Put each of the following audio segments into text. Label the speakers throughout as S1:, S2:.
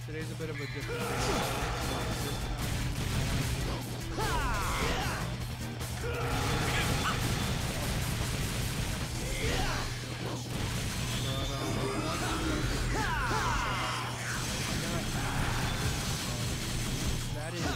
S1: Today's a bit of a different that is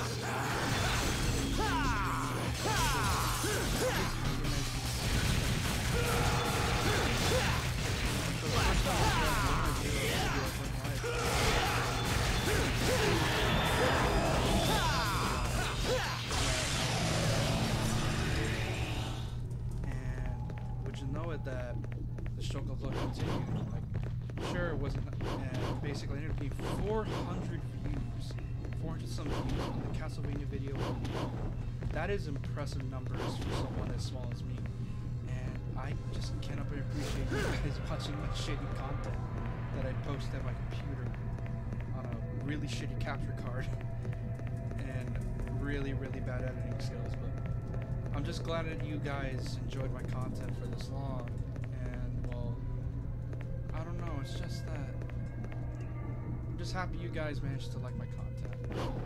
S1: that the struggle continued. Like, sure, it wasn't, and basically I ended up getting 400 views, 400 some views on the Castlevania video. That is impressive numbers for someone as small as me, and I just cannot but appreciate you guys watching my shitty content that I post at my computer on a really shitty capture card and really bad editing skills, but I'm just glad that you guys enjoyed my content for this long, and well, I don't know, it's just that I'm just happy you guys managed to like my content.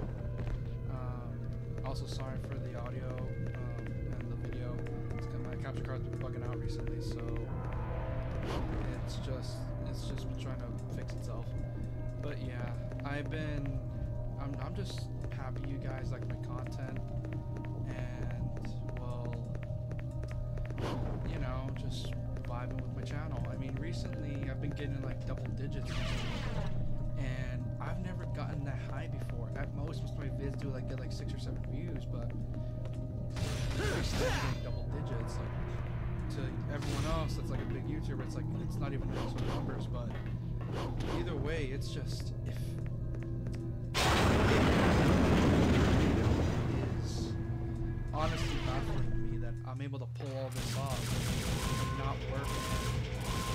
S1: Also sorry for the audio and the video. It's 'cause my capture card's been bugging out recently, so it's just been trying to fix itself. But yeah, I'm just happy you guys like my content, and well, you know, just vibing with my channel. I mean, recently I've been getting like double digits, and I've never gotten that high before. At most of my vids do get like 6 or 7 views, but I'm still getting double digits. Like, to everyone else that's like a big YouTuber, it's like it's not even those sort of numbers. But either way, it's just is honestly baffling me that I'm able to pull all this off and not work